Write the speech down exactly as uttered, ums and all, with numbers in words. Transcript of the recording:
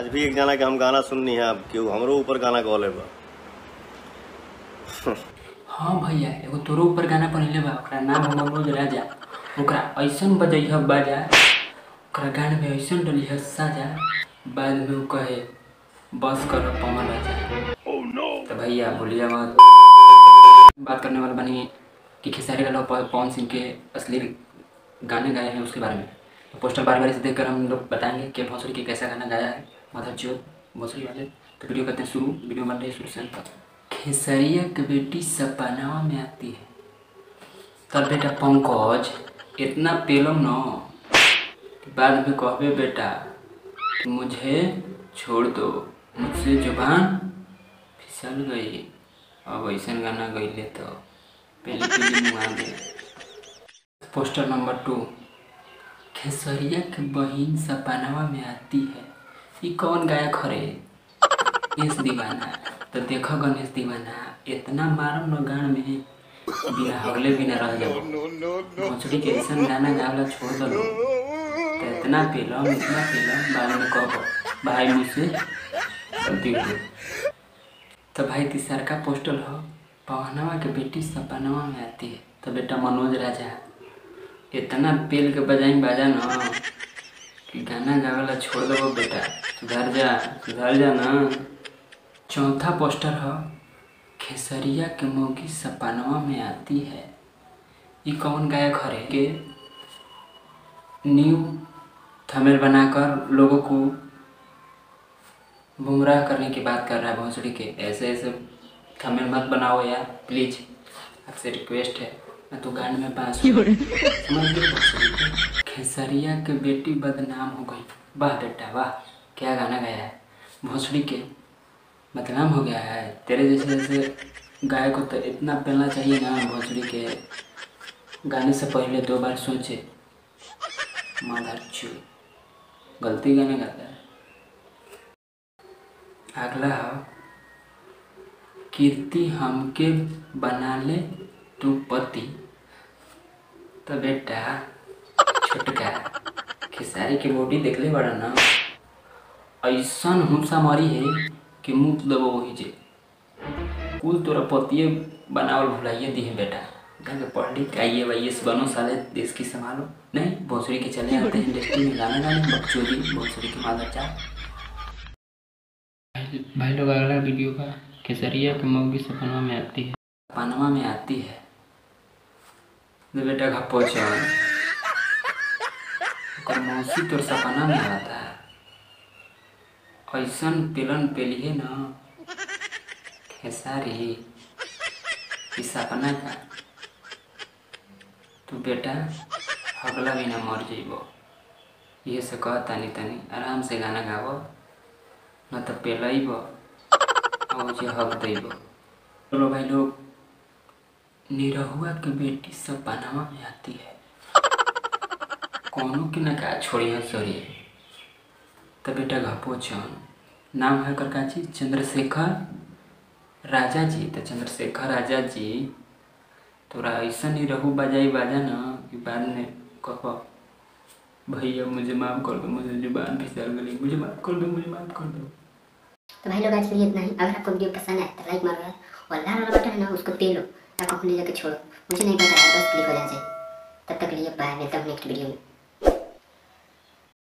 आज भी एक जना के हम गाना सुननी है, अब क्यों हमरो ऊपर गाना गौले बा। हाँ भैया, एगो तोरो ऊपर गाना पढ़ले बा, ओकरा नाम है मनोज राजा। ओकरा ऐसन बजैह बाजा, ओकरा गाना में ऐसन डलिह साजा, बाद में वो कहे बस कर पवन राजा। तो भैया बोलिए मत। बात करने वाला बनी कि खेसारी लाल पवन सिंह के असली गाने गाए हैं उसके बारे में। तो पोस्टर बारी बारी से देखकर हम लोग बताएंगे कि भोसड़ी के कैसा गाना गाया है माधव ज्योत भोसड़ी वाले। तो वीडियो करते हैं शुरू। वीडियो बन रही है शुरू से अंत तक। खेसरिया के बेटी सपनावा में आती है, तब बेटा पंकज इतना पेलम न कि बाद में कहबे बेटा कि मुझे छोड़ दो, मुझसे जुबान फिसल गई। अब ऐसा गाना गईले तो पहले पहले मुआ दे। Poster number two. खेसरिया के बहिन सपनावा में आती है, ये कौन गायक हरे? गणेश दीवाना। तो देखो गणेश दीवाना इतना मारम न गान में बिना हगले भी न रह जाओ। भोसड़ी के ऐसा गाना गावला छोड़ दो तो इतना पेलम इतना पेलम बाद में कहो भाई मुझसे गलती हो। तो भाई तीसरा का पोस्टर हो, पवनवा के बेटी सपनावा में आती है। तो बेटा मनोज राजा इतना पेल के बजाई बाजा न कि गाना गावला छोड़ दो बेटा, सुधर जा सुधर जा ना। चौथा पोस्टर हो, खेसरिया के मौगी सपनवा में आती है, ये कौन गायक हरे? के न्यू थंबनेल बनाकर लोगों को गुमराह करने की बात कर रहा है भोसड़ी के। ऐसे ऐसे थंबनेल मत बनाओ यार प्लीज, आपसे रिक्वेस्ट है। मैं तो गाने में बात समझ लो। खेसरिया के बेटी बदनाम हो गई। वाह बेटा वाह, क्या गाना गाया है। भोसड़ी के बदनाम हो गया है। तेरे जैसे जैसे गाय को तो इतना पेलना चाहिए ना, भोसड़ी के गाने से पहले दो बार सोचे। माधर चू गलती गाने गाता है। अगला हो, कीर्ति हमके बना ले तू पति। तो बेटा छोटका खेसारी की बॉडी देख ले बड़ा ना, ऐसा हुंसा मारी है कि मुँह दबो वही जे कुल तोरा पतिये बनावल भुलाइए दी है बेटा। जाके पढ़ लिख आई ए वाई एस बनो साले, देश की संभालो। नहीं भोसड़ी के चले आते हैं इंडस्ट्री में गाना गाने बकचोदी भोसड़ी की माँ बच्चा। भाई लोग अगला वीडियो का, खेसरिया के मौगी सपनवा में आती है। सपनवा में आती है तो बेटा घप्पो चल मौसी तोर सपना में आता है। ऐसन पेलन पेलिए न खेसारी कि सपना का तू बेटा हगला भी ना मर जाइबो। ये से कह तानी तानी आराम से गाना गाबो, न तो पेलइबो और मुझे हक देबो। चलो भाई लोग, निरहुआ के बेटी सपनावा में आती है, कौनों की न का छोड़ी है सॉरी। तो बेटा घपो चन नाम है करकाची चंद्रशेखर राजा जी। तो चंद्रशेखर राजा जी तोरा ऐसा नहीं रहू बजाई बाजा ना कि बाद में कहो भैया मुझे माफ़ कर दो, मुझे जुबान फिसल गई, मुझे माफ़ कर दो, मुझे माफ़ कर दो। तो भाई लोग आज के लिए इतना ही। अगर आपको वीडियो पसंद आए तो लाइक मारो और लाल वाला बटन है ना उसको पेलो, ताकि अपने जाकर छोड़ो। मुझे नहीं पता है, बस क्लिक हो जाए। तब तक के लिए बाय, मिलता हूँ नेक्स्ट वीडियो में।